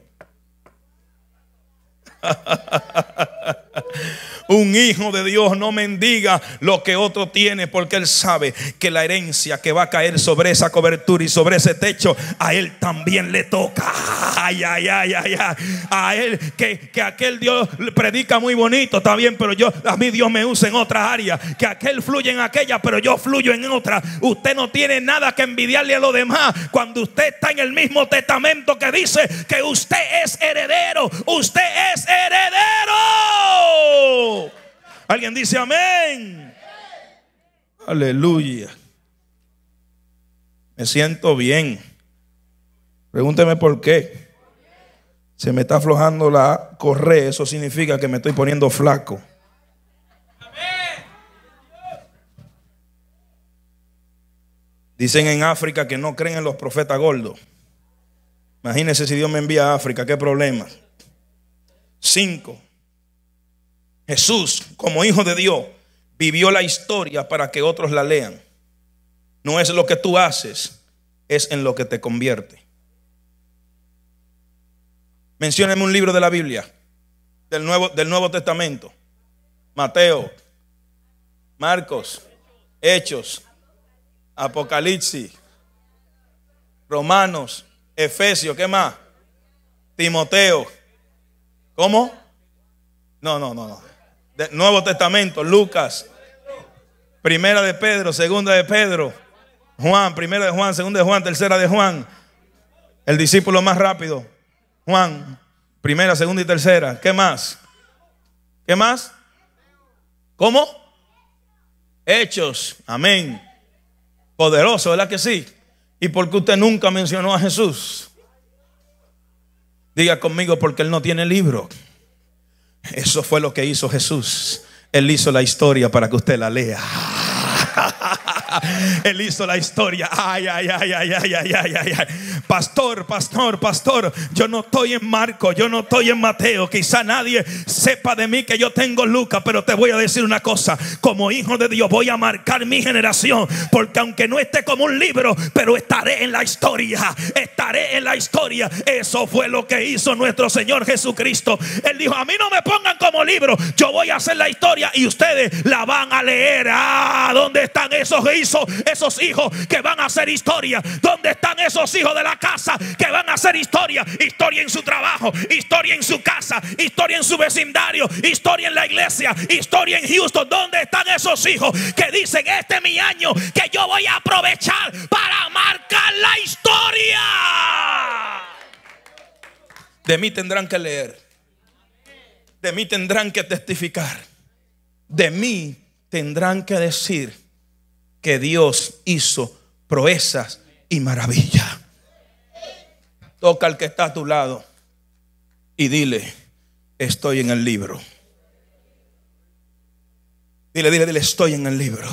Speaker 1: Un hijo de Dios no mendiga lo que otro tiene, porque él sabe que la herencia que va a caer sobre esa cobertura y sobre ese techo, a él también le toca. Ay, ay, ay, ay, ay. A él, que, que aquel Dios predica muy bonito, está bien, pero yo, a mí Dios me usa en otras áreas. Que aquel fluye en aquella, pero yo fluyo en otra. Usted no tiene nada que envidiarle a los demás cuando usted está en el mismo testamento que dice que usted es heredero. Usted es heredero. Alguien dice amén. Aleluya. Me siento bien. Pregúnteme por qué. Se me está aflojando la correa. Eso significa que me estoy poniendo flaco. Dicen en África que no creen en los profetas gordos. Imagínense si Dios me envía a África, qué problema. Cinco. Jesús, como hijo de Dios, vivió la historia para que otros la lean. No es lo que tú haces, es en lo que te convierte. Mencióneme un libro de la Biblia, del Nuevo, del Nuevo Testamento. Mateo, Marcos, Hechos, Apocalipsis, Romanos, Efesios, ¿qué más? Timoteo. ¿Cómo? No, no, no, no. Del Nuevo Testamento, Lucas, Primera de Pedro, Segunda de Pedro, Juan, Primera de Juan, Segunda de Juan, Tercera de Juan. El discípulo más rápido, Juan, Primera, Segunda y Tercera. ¿Qué más? ¿Qué más? ¿Cómo? Hechos, amén. Poderoso, ¿verdad que sí? ¿Y por qué usted nunca mencionó a Jesús? Diga conmigo: porque Él no tiene libro. Eso fue lo que hizo Jesús. Él hizo la historia para que usted la lea. Él hizo la historia. Ay, ay, ay, ay, ay, ay, ay, ay, ay. Pastor, pastor, pastor, yo no estoy en Marcos, yo no estoy en Mateo. Quizá nadie sepa de mí que yo tengo Lucas, pero te voy a decir una cosa: como hijo de Dios voy a marcar mi generación, porque aunque no esté como un libro, pero estaré en la historia. Estaré en la historia. Eso fue lo que hizo nuestro Señor Jesucristo. Él dijo: a mí no me pongan como libro, yo voy a hacer la historia y ustedes la van a leer. Ah, ¿dónde están esos hijos? Esos hijos que van a hacer historia. ¿Dónde están esos hijos de la casa que van a hacer historia? Historia en su trabajo, historia en su casa, historia en su vecindario, historia en la iglesia, historia en Houston. ¿Dónde están esos hijos que dicen: este es mi año que yo voy a aprovechar para marcar la historia? De mí tendrán que leer, de mí tendrán que testificar, de mí tendrán que decir que Dios hizo proezas y maravillas. Toca al que está a tu lado y dile: estoy en el libro. Dile, dile, dile: estoy en el libro.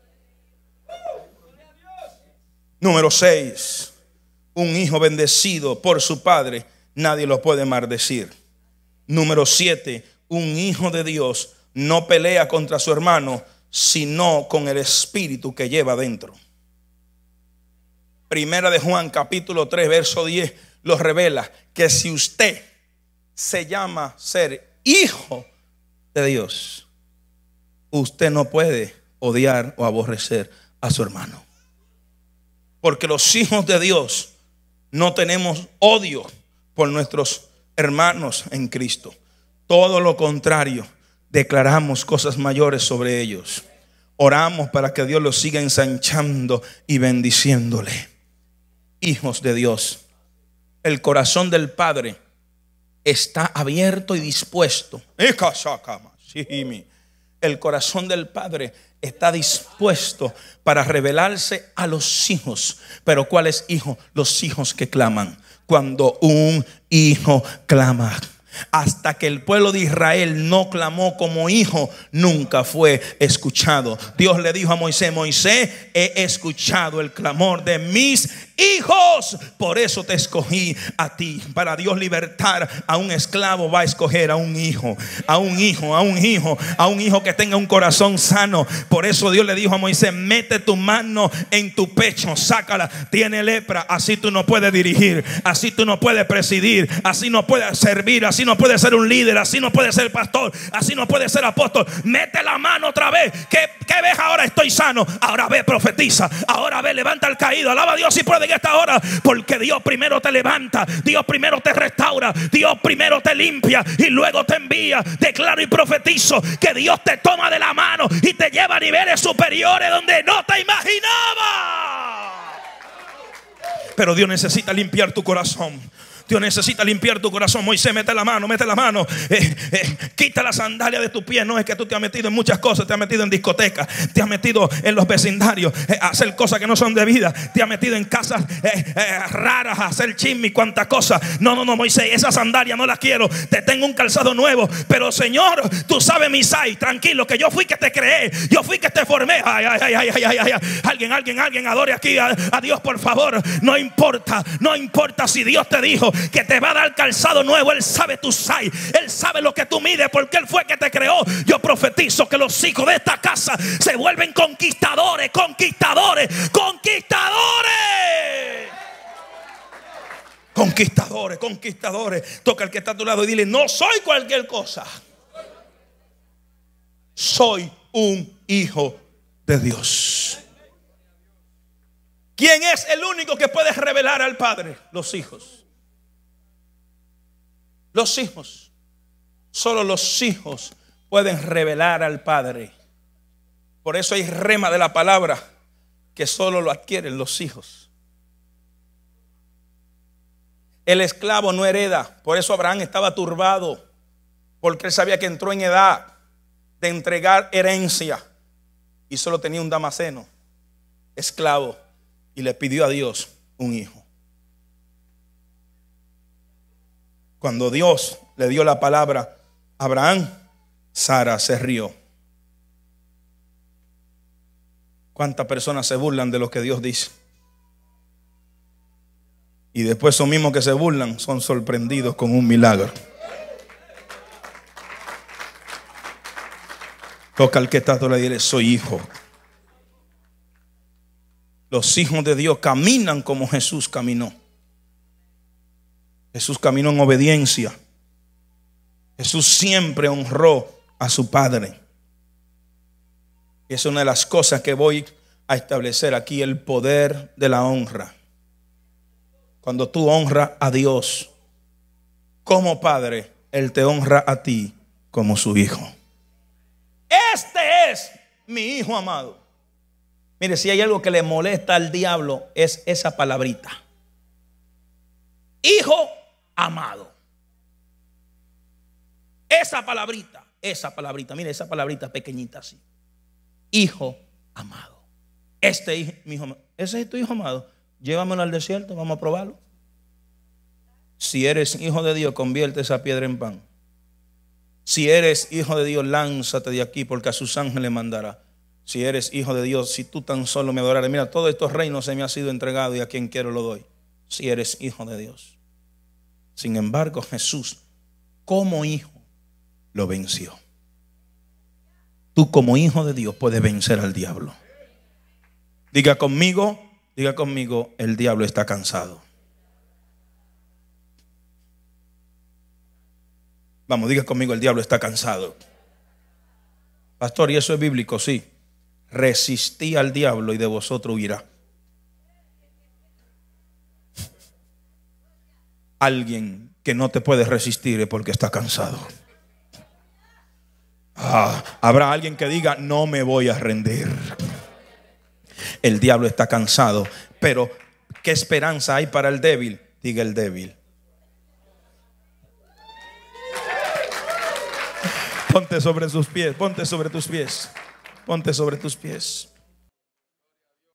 Speaker 1: Número seis. Un hijo bendecido por su padre, nadie lo puede maldecir. Número siete. Un hijo de Dios no pelea contra su hermano, sino con el espíritu que lleva dentro. Primera de Juan capítulo tres verso diez lo revela, que si usted se llama ser hijo de Dios, usted no puede odiar o aborrecer a su hermano. Porque los hijos de Dios no tenemos odio por nuestros hermanos en Cristo. Todo lo contrario, declaramos cosas mayores sobre ellos. Oramos para que Dios los siga ensanchando y bendiciéndole. Hijos de Dios, el corazón del Padre está abierto y dispuesto. El corazón del Padre está dispuesto para revelarse a los hijos. Pero ¿cuáles hijos? Los hijos que claman. Cuando un hijo clama. Hasta que el pueblo de Israel no clamó como hijo, nunca fue escuchado. Dios le dijo a Moisés: Moisés, he escuchado el clamor de mis hijos, por eso te escogí a ti. Para Dios libertar a un esclavo, va a escoger a un hijo, a un hijo, a un hijo, a un hijo que tenga un corazón sano. Por eso Dios le dijo a Moisés: mete tu mano en tu pecho, sácala, tiene lepra. Así tú no puedes dirigir, así tú no puedes presidir, así no puedes servir, así no puedes ser un líder, así no puedes ser pastor, así no puedes ser apóstol. Mete la mano otra vez. ¿Qué, qué ves ahora? Estoy sano. Ahora ve, profetiza. Ahora ve, levanta al caído. Alaba a Dios si puede en esta hora, porque Dios primero te levanta, Dios primero te restaura, Dios primero te limpia y luego te envía. Declaro y profetizo que Dios te toma de la mano y te lleva a niveles superiores donde no te imaginabas. Pero Dios necesita limpiar tu corazón. Dios necesita limpiar tu corazón. Moisés, mete la mano, mete la mano. Eh, eh, quita la sandalia de tu pie. No es que tú te has metido en muchas cosas. Te has metido en discotecas, te has metido en los vecindarios, eh, a hacer cosas que no son debidas. Te has metido en casas eh, eh, raras, a hacer chisme y cuantas cosas. No, no, no, Moisés, esa sandalia no la quiero. Te tengo un calzado nuevo. Pero Señor, tú sabes mi sai. Tranquilo, que yo fui que te creé. Yo fui que te formé. Ay, ay, ay, ay, ay, ay, ay. Alguien, alguien, alguien adore aquí a, a Dios, por favor. No importa, no importa si Dios te dijo que te va a dar calzado nuevo. Él sabe tu size, Él sabe lo que tú mides, porque Él fue que te creó. Yo profetizo que los hijos de esta casa se vuelven conquistadores, conquistadores, conquistadores. Conquistadores, conquistadores. Toca al que está a tu lado y dile: no soy cualquier cosa, soy un hijo de Dios. ¿Quién es el único que puede revelar al Padre? Los hijos. Los hijos. Solo los hijos pueden revelar al Padre. Por eso hay rema de la palabra que solo lo adquieren los hijos. El esclavo no hereda. Por eso Abraham estaba turbado, porque él sabía que entró en edad de entregar herencia y solo tenía un damaseno, esclavo, y le pidió a Dios un hijo. Cuando Dios le dio la palabra a Abraham, Sara se rió. ¿Cuántas personas se burlan de lo que Dios dice? Y después esos mismos que se burlan son sorprendidos con un milagro. Toca al que está tú le diré: soy hijo. Los hijos de Dios caminan como Jesús caminó. Jesús caminó en obediencia. Jesús siempre honró a su Padre. Y es una de las cosas que voy a establecer aquí: el poder de la honra. Cuando tú honras a Dios como Padre, Él te honra a ti como su hijo. Este es mi hijo amado. Mire, si hay algo que le molesta al diablo, es esa palabrita: hijo amado. Esa palabrita, esa palabrita, mire, esa palabrita pequeñita así: hijo amado. Este hijo, mi hijo, ese es tu hijo amado. Llévamelo al desierto, vamos a probarlo. Si eres hijo de Dios, convierte esa piedra en pan. Si eres hijo de Dios, lánzate de aquí, porque a sus ángeles mandará. Si eres hijo de Dios, si tú tan solo me adorares, mira, todos estos reinos se me ha sido entregado y a quien quiero lo doy. Si eres hijo de Dios. Sin embargo, Jesús, como hijo, lo venció. tú como hijo de Dios puedes vencer al diablo. Diga conmigo, diga conmigo, el diablo está cansado. Vamos, diga conmigo, el diablo está cansado. Pastor, ¿y eso es bíblico? Sí. Resistí al diablo y de vosotros huirá. Alguien que no te puede resistir es porque está cansado. Ah, habrá alguien que diga, no me voy a rendir. El diablo está cansado. Pero ¿qué esperanza hay para el débil? Diga el débil. Ponte sobre tus pies, ponte sobre tus pies, ponte sobre tus pies.